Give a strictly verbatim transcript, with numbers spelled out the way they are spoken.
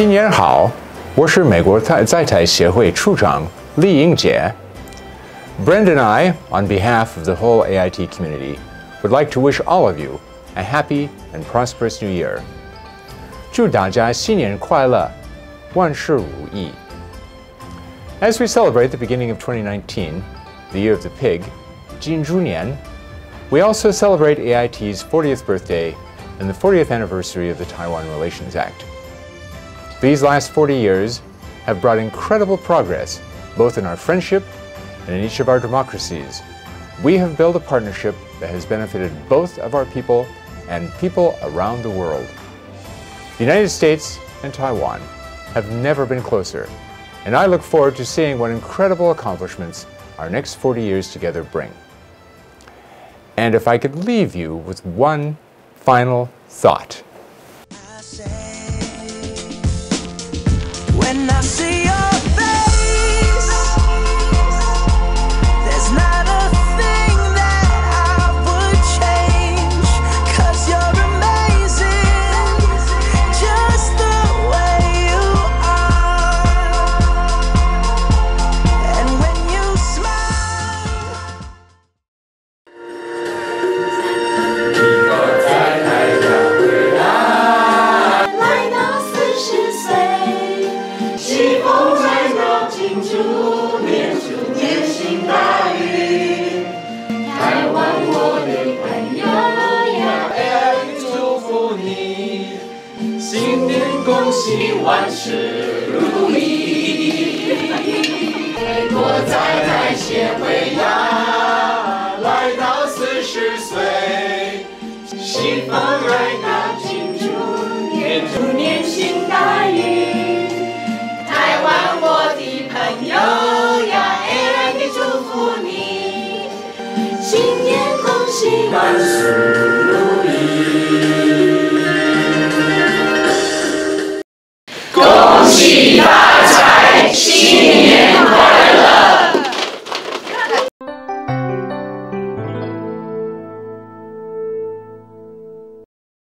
新年好，我是美国在在台协会处长李英杰。Brenda and I, on behalf of the whole A I T community, would like to wish all of you a happy and prosperous new year. 祝大家新年快乐，万事如意。As we celebrate the beginning of twenty nineteen, the year of the pig, 金猪年, we also celebrate A I T's fortieth birthday and the fortieth anniversary of the Taiwan Relations Act. These last forty years have brought incredible progress, both in our friendship and in each of our democracies. We have built a partnership that has benefited both of our people and people around the world. The United States and Taiwan have never been closer, and I look forward to seeing what incredible accomplishments our next forty years together bring. And if I could leave you with one final thought. When I see your face, there's not a thing that I would change, 'cause you're amazing, just the way you are. And when you smile, 一个在台上回来，来到四十岁。西风传到金猪年，猪年行大运。台湾我的朋友呀，爱祝福你，新年恭喜万事如意。美国在台协会呀，来到四十岁，西风来到金猪年，猪年行大运。台湾我的朋友呀，A I T祝福你，新年恭喜万事